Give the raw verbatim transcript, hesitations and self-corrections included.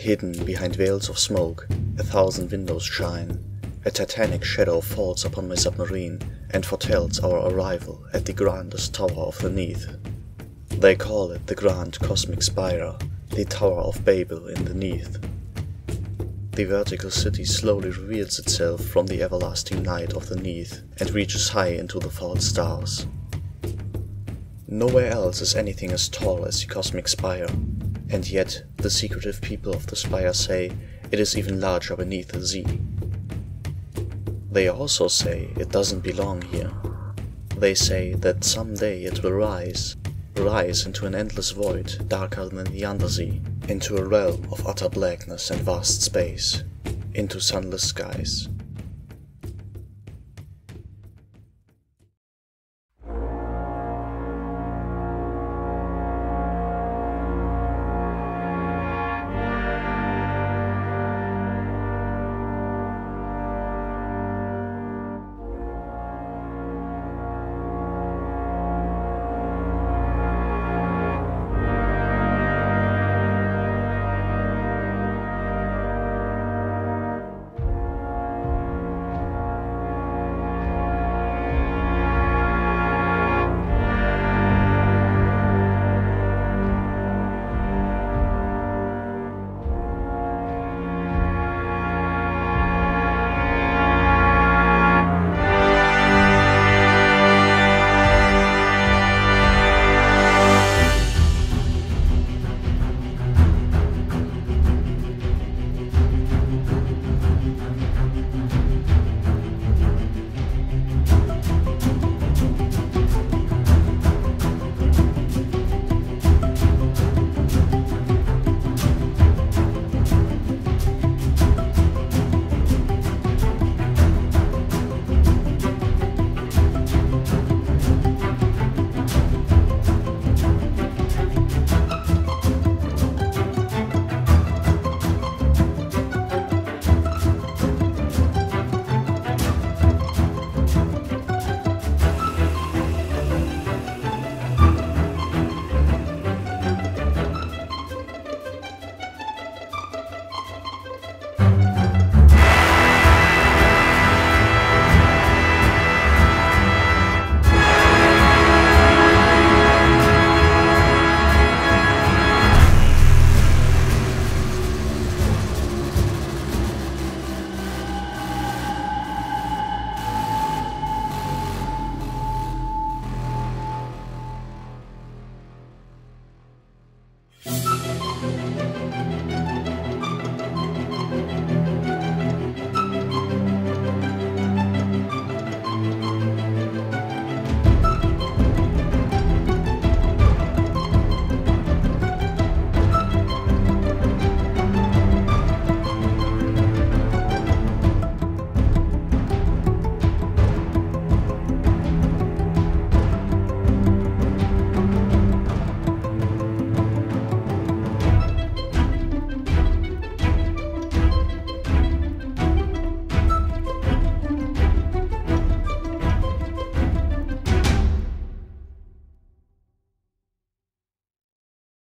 Hidden behind veils of smoke, a thousand windows shine. A titanic shadow falls upon my submarine and foretells our arrival at the grandest tower of the Neath. They call it the Grand Cosmic Spire, the Tower of Babel in the Neath. The vertical city slowly reveals itself from the everlasting night of the Neath and reaches high into the false stars. Nowhere else is anything as tall as the Cosmic Spire, and yet the secretive people of the Spire say it is even larger beneath the sea. They also say it doesn't belong here. They say that someday it will rise, rise into an endless void darker than the undersea, into a realm of utter blackness and vast space, into sunless skies.